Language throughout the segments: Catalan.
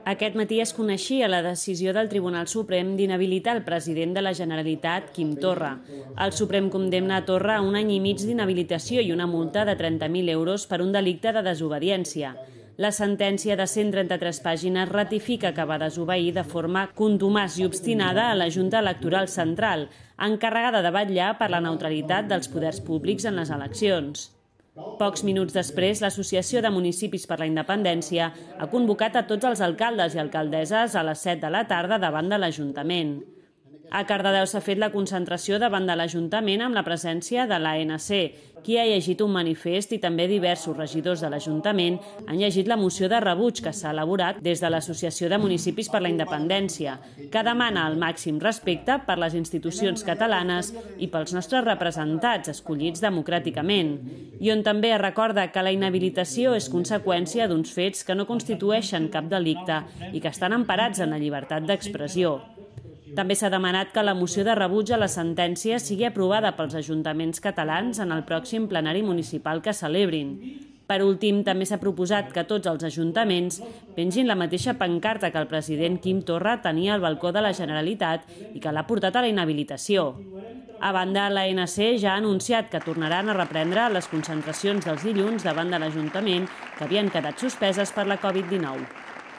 Aquest matí es coneixia la decisió del Tribunal Suprem d'inhabilitar el president de la Generalitat, Quim Torra. El Suprem condemna a Torra a 1 any i mig d'inhabilitació i una multa de 30.000 euros per un delicte de desobediència. La sentència de 133 pàgines ratifica que va desobeir de forma contumaç i obstinada a la Junta Electoral Central, encarregada de vetllar per la neutralitat dels poders públics en les eleccions. Pocs minuts després, l'Associació de Municipis per la Independència ha convocat a tots els alcaldes i alcaldesses a les 7 de la tarda davant de l'Ajuntament. A Cardedeu s'ha fet la concentració davant de l'Ajuntament amb la presència de l'ANC, qui ha llegit un manifest i també diversos regidors de l'Ajuntament han llegit la moció de rebuig que s'ha elaborat des de l'Associació de Municipis per la Independència, que demana el màxim respecte per les institucions catalanes i pels nostres representats escollits democràticament, i on també es recorda que la inhabilitació és conseqüència d'uns fets que no constitueixen cap delicte i que estan emparats en la llibertat d'expressió. També s'ha demanat que la moció de rebuig a la sentència sigui aprovada pels ajuntaments catalans en el pròxim plenari municipal que celebrin. Per últim, també s'ha proposat que tots els ajuntaments pengin la mateixa pancarta que el president Quim Torra tenia al balcó de la Generalitat i que l'ha portat a la inhabilitació. A banda, l'ANC ja ha anunciat que tornaran a reprendre les concentracions dels dilluns davant de l'Ajuntament que havien quedat suspeses per la Covid-19.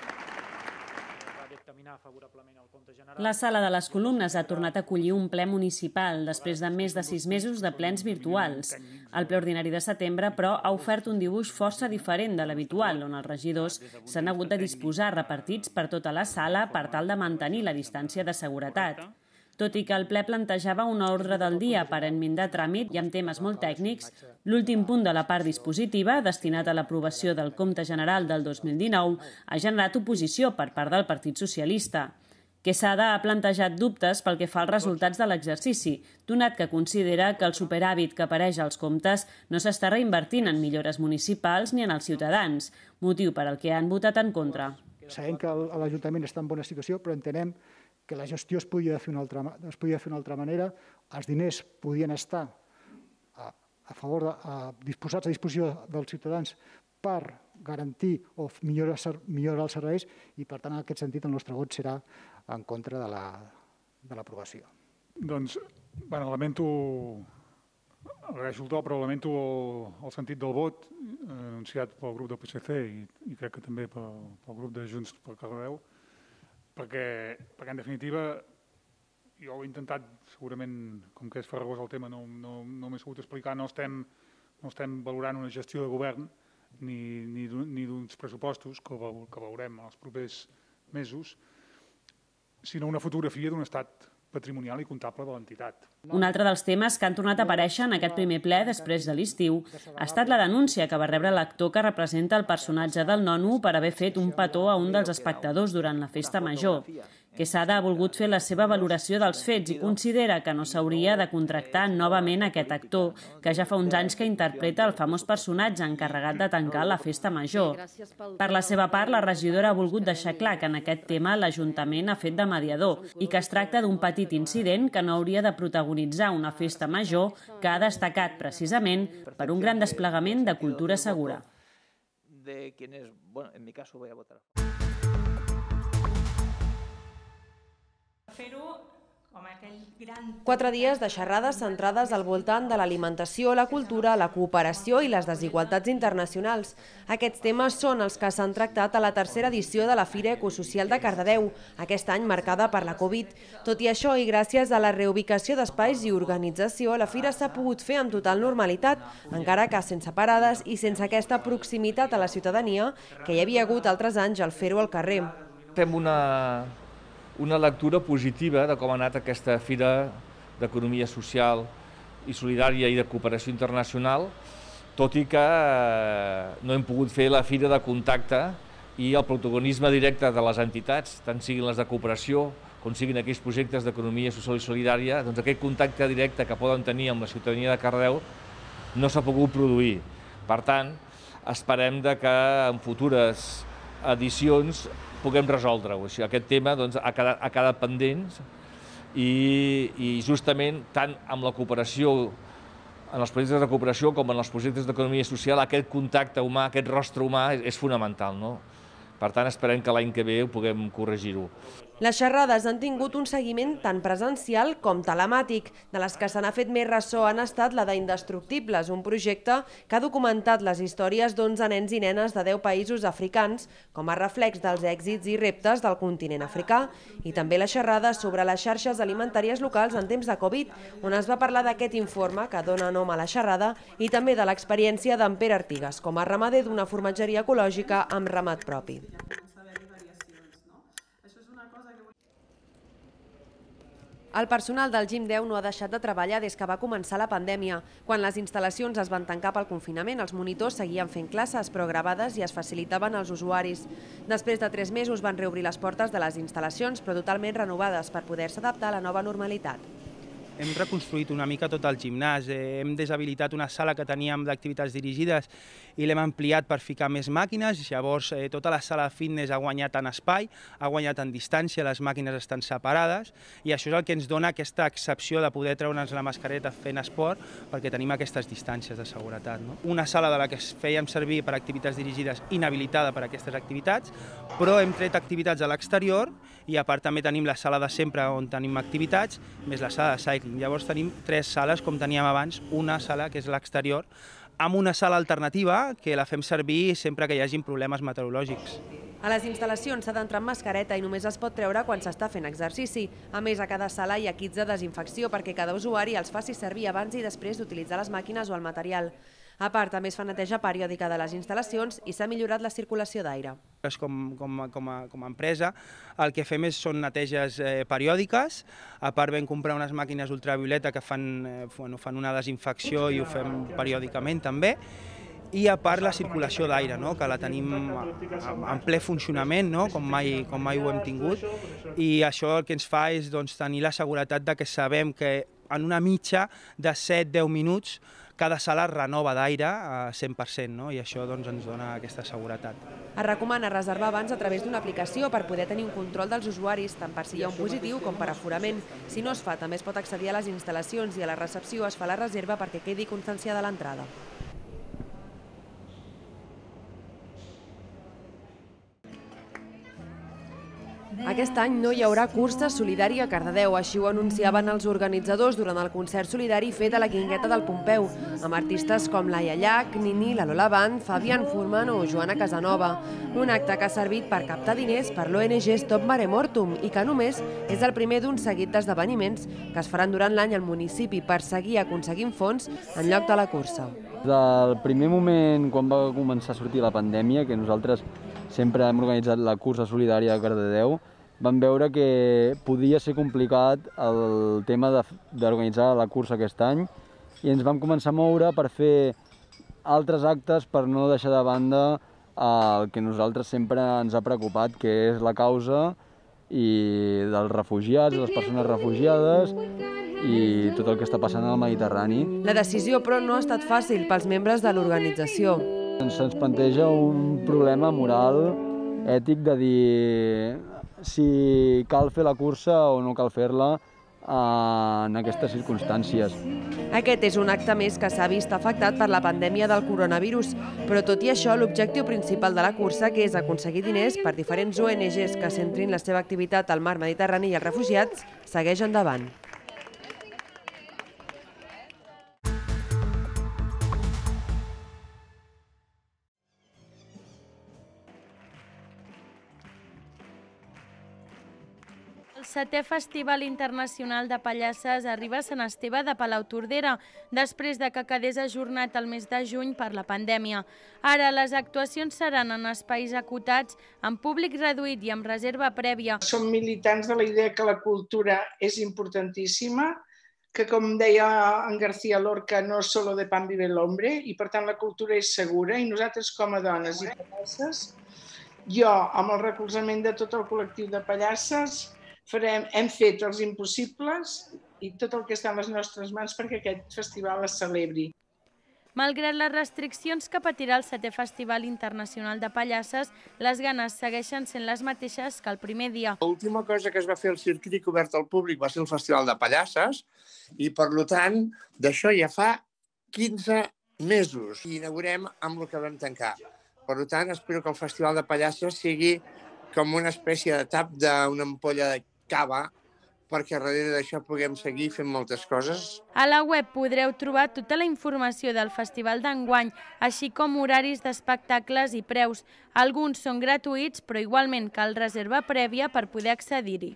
La Sala de les Columnes ha tornat a acollir un ple municipal després de més de 6 mesos de plens virtuals. El ple ordinari de setembre, però, ha ofert un dibuix força diferent de l'habitual, on els regidors s'han hagut de disposar repartits per tota la sala per tal de mantenir la distància de seguretat. Tot i que el ple plantejava una ordre del dia aparentment de tràmit i amb temes molt tècnics, l'últim punt de la part dispositiva, destinat a l'aprovació del Compte General del 2019, ha generat oposició per part del Partit Socialista. Quesada ha plantejat dubtes pel que fa als resultats de l'exercici, donat que considera que el superàvit que apareix als comptes no s'està reinvertint en millores municipals ni en els ciutadans, motiu per al que han votat en contra. Sabem que l'Ajuntament està en bona situació, però entenem que la gestió es podia fer d'una altra manera, els diners podien estar disposats a disposició dels ciutadans per garantir o millorar els serveis i, per tant, en aquest sentit, el nostre vot serà en contra de l'aprovació. Doncs, agraeixo el to, però lamento el sentit del vot anunciat pel grup del PSC i crec que també pel grup de Junts per Cardedeu, perquè en definitiva jo he intentat, segurament, com que és farragós el tema, no m'he sabut explicar, no estem valorant una gestió de govern ni d'uns pressupostos que veurem els propers mesos, sinó una fotografia d'un estat patrimonial i comptable de l'entitat. Un altre dels temes que han tornat a aparèixer en aquest primer ple després de l'estiu ha estat la denúncia que va rebre l'actor que representa el personatge del Nono per haver fet un petó a un dels espectadors durant la festa major. Quesada ha volgut fer la seva valoració dels fets i considera que no s'hauria de contractar novament aquest actor, que ja fa uns anys que interpreta el famós personatge encarregat de tancar la festa major. Per la seva part, la regidora ha volgut deixar clar que en aquest tema l'Ajuntament ha fet de mediador i que es tracta d'un petit incident que no hauria de protagonitzar una festa major que ha destacat precisament per un gran desplegament de cultura segura. 4 dies de xerrades centrades al voltant de l'alimentació, la cultura, la cooperació i les desigualtats internacionals. Aquests temes són els que s'han tractat a la 3a edició de la Fira Ecosocial de Cardedeu, aquest any marcada per la Covid. Tot i això, i gràcies a la reubicació d'espais i organització, la Fira s'ha pogut fer amb total normalitat, encara que sense parades i sense aquesta proximitat a la ciutadania que hi havia hagut altres anys al fer-ho al carrer. Fem una lectura positiva de com ha anat aquesta Fira d'Economia Social i Solidària i de Cooperació Internacional, tot i que no hem pogut fer la fira de contacte i el protagonisme directe de les entitats, tant siguin les de cooperació com siguin aquells projectes d'economia social i solidària, doncs aquest contacte directe que poden tenir amb la ciutadania de Cardedeu no s'ha pogut produir. Per tant, esperem que en futures edicions puguem resoldre-ho. Aquest tema ha quedat pendent i justament tant amb la cooperació, en els projectes de cooperació com en els projectes d'economia social, aquest contacte humà, aquest rostre humà és fonamental. Per tant, esperem que l'any que ve ho puguem corregir-ho. Les xerrades han tingut un seguiment tant presencial com telemàtic. De les que se n'ha fet més ressò han estat la d'Indestructibles, un projecte que ha documentat les històries d'11 nens i nenes de 10 països africans com a reflex dels èxits i reptes del continent africà, i també la xerrada sobre les xarxes alimentàries locals en temps de Covid, on es va parlar d'aquest informe que dona nom a la xerrada i també de l'experiència d'en Pere Artigas com a ramader d'una formatgeria ecològica amb ramat propi. El personal del Gim 10 no ha deixat de treballar des que va començar la pandèmia. Quan les instal·lacions es van tancar pel confinament, els monitors seguien fent classes, però gravades, i es facilitaven als usuaris. Després de 3 mesos van reobrir les portes de les instal·lacions, però totalment renovades per poder-se adaptar a la nova normalitat. Hem reconstruït una mica tot el gimnàs, hem deshabilitat una sala que teníem d'activitats dirigides i l'hem ampliat per ficar més màquines, llavors tota la sala de fitness ha guanyat en espai, ha guanyat en distància, les màquines estan separades i això és el que ens dona aquesta excepció de poder treure'ns la mascareta fent esport perquè tenim aquestes distàncies de seguretat. Una sala de la que fèiem servir per activitats dirigides inhabilitada per a aquestes activitats, però hem tret activitats a l'exterior i a part també tenim la sala de sempre on tenim activitats, més la sala de cycling. Llavors tenim 3 sales, com teníem abans, una sala que és l'exterior, amb una sala alternativa que la fem servir sempre que hi hagi problemes meteorològics. A les instal·lacions s'ha d'entrar amb mascareta i només es pot treure quan s'està fent exercici. A més, a cada sala hi ha kits de desinfecció perquè cada usuari els faci servir abans i després d'utilitzar les màquines o el material. A part, també es fa neteja periòdica de les instal·lacions i s'ha millorat la circulació d'aire. Com a empresa, el que fem són neteges periòdiques. A part, vam comprar unes màquines ultravioleta que fan una desinfecció i ho fem periòdicament també. I a part la circulació d'aire, que la tenim en ple funcionament, com mai ho hem tingut. I això el que ens fa és tenir la seguretat que sabem que en una mitja de 7-10 minuts cada sala es renova d'aire a 100%, i això ens dona aquesta seguretat. Es recomana reservar abans a través d'una aplicació per poder tenir un control dels usuaris, tant per si hi ha un positiu com per aforament. Si no es fa, també es pot accedir a les instal·lacions i a la recepció es fa la reserva perquè quedi constància de l'entrada. Aquest any no hi haurà cursa solidària a Cardedeu, així ho anunciaven els organitzadors durant el concert solidari fet a la Guingueta del Pompeu, amb artistes com Laia Llach, Nini, la Lola Band, Fabián Furman o Joana Casanova. Un acte que ha servit per captar diners per l'ONG Stop Mare Mortum i que només és el primer d'un seguit d'esdeveniments que es faran durant l'any al municipi per seguir aconseguint fons en lloc de la cursa. Del primer moment, quan va començar a sortir la pandèmia, que nosaltres sempre hem organitzat la cursa solidària a Cardedeu, vam veure que podia ser complicat el tema d'organitzar la cursa aquest any i ens vam començar a moure per fer altres actes per no deixar de banda el que nosaltres sempre ens ha preocupat, que és la causa dels refugiats, de les persones refugiades i tot el que està passant al Mediterrani. La decisió, però, no ha estat fàcil pels membres de l'organització. Se'ns planteja un problema moral, ètic, de dir si cal fer la cursa o no cal fer-la en aquestes circumstàncies. Aquest és un acte més que s'ha vist afectat per la pandèmia del coronavirus, però tot i això l'objectiu principal de la cursa, que és aconseguir diners per diferents ONGs que centrin la seva activitat al mar Mediterrani i als refugiats, segueix endavant. El 7è Festival Internacional de Pallasses arriba a Sant Esteve de Palautordera, després de que quedés ajornat el mes de juny per la pandèmia. Ara les actuacions seran en espais acotats, amb públic reduït i amb reserva prèvia. Som militants de la idea que la cultura és importantíssima, que, com deia en García Lorca, no solo de pan vive el hombre, i per tant la cultura és segura, i nosaltres com a dones i pallasses, jo, amb el recolzament de tot el col·lectiu de pallasses, hem fet els impossibles i tot el que està en les nostres mans perquè aquest festival es celebri. Malgrat les restriccions que patirà el 7è Festival Internacional de Pallasses, les ganes segueixen sent les mateixes que el primer dia. L'última cosa que es va fer al circuit obert al públic va ser el Festival de Pallasses i, per tant, d'això ja fa 15 mesos. I inaugurem amb el que vam tancar. Per tant, espero que el Festival de Pallasses sigui com una espècie de tap d'una ampolla de cava, perquè darrere d'això puguem seguir fent moltes coses. A la web podreu trobar tota la informació del festival d'enguany, així com horaris d'espectacles i preus. Alguns són gratuïts, però igualment cal reserva prèvia per poder accedir-hi.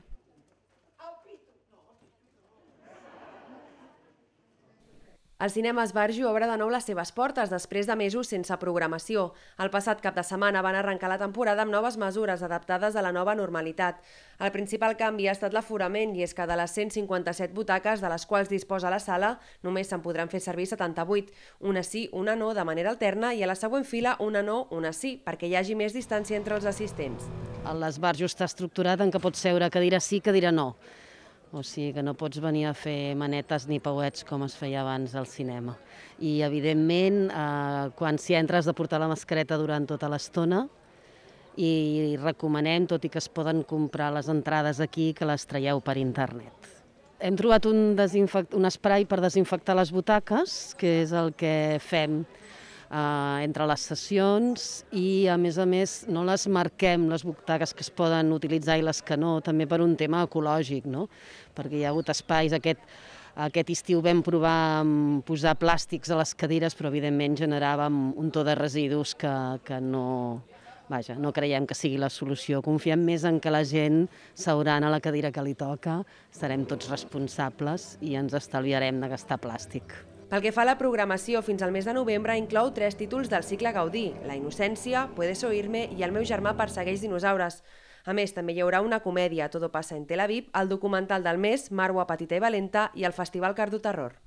El cinema Esbarjo obre de nou les seves portes després de mesos sense programació. El passat cap de setmana van arrencar la temporada amb noves mesures adaptades a la nova normalitat. El principal canvi ha estat l'aforament, i és que de les 157 butaques de les quals disposa la sala, només se'n podran fer servir 78. Una sí, una no, de manera alterna, i a la següent fila una no, una sí, perquè hi hagi més distància entre els assistents. L'esbarjo està estructurat en què pots seure cadira sí, cadira no. O sigui que no pots venir a fer manetes ni pauets com es feia abans al cinema. I, evidentment, quan s'hi entra has de portar la mascareta durant tota l'estona i recomanem, tot i que es poden comprar les entrades aquí, que les traieu per internet. Hem trobat un esprai per desinfectar les butaques, que és el que fem entre les sessions, i a més no les marquem, les butaques que es poden utilitzar i les que no, també per un tema ecològic, no? Perquè hi ha hagut espais, aquest estiu vam provar posar plàstics a les cadires, però evidentment generàvem un to de residus que no creiem que sigui la solució. Confiem més en que la gent seurà a la cadira que li toca, serem tots responsables i ens estalviarem de gastar plàstic. Pel que fa a la programació, fins al mes de novembre inclou 3 títols del cicle Gaudí: La Innocència, Puedes oírme i El meu germà persegueix dinosaures. A més, també hi haurà una comèdia, Todo pasa en Tel Aviv, el documental del mes, Marwa Petita i Valenta, i el Festival Cardo Terror.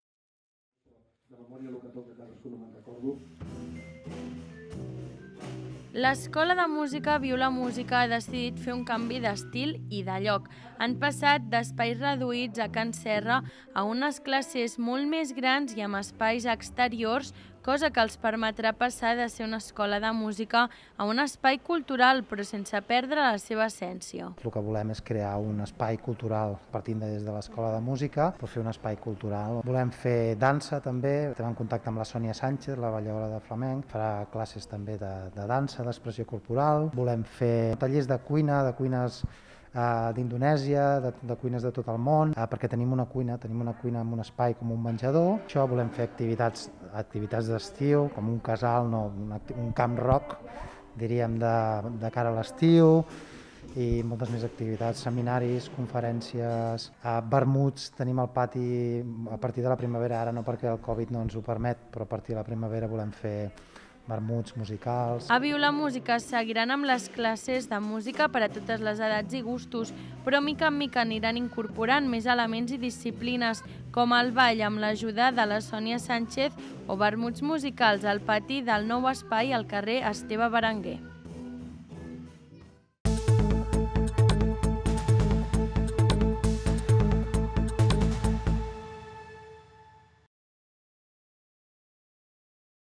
L'Escola de Música Viu la Música ha decidit fer un canvi d'estil i de lloc. Han passat d'espais reduïts a Can Serra a unes classes molt més grans i amb espais exteriors, cosa que els permetrà passar de ser una escola de música a un espai cultural, però sense perdre la seva essència. El que volem és crear un espai cultural partint des de l'Escola de Música, per fer un espai cultural. Volem fer dansa també, estem en contacte amb la Sònia Sánchez, la balladora de flamenc, farà classes també de dansa, d'expressió corporal. Volem fer tallers de cuina, de cuines d'Indonèsia, de cuines de tot el món, perquè tenim una cuina amb un espai com un menjador. Això volem fer activitats d'estiu, com un casal, un camp rock, diríem, de cara a l'estiu, i moltes més activitats, seminaris, conferències, vermuts. Tenim el pati a partir de la primavera, ara no perquè el Covid no ens ho permet, però a partir de la primavera volem fer vermuts musicals. A Viu la Música seguiran amb les classes de música per a totes les edats i gustos, però mica en mica aniran incorporant més elements i disciplines, com el ball amb l'ajuda de la Sònia Sánchez o vermuts musicals al pati del nou espai al carrer Esteve Berenguer.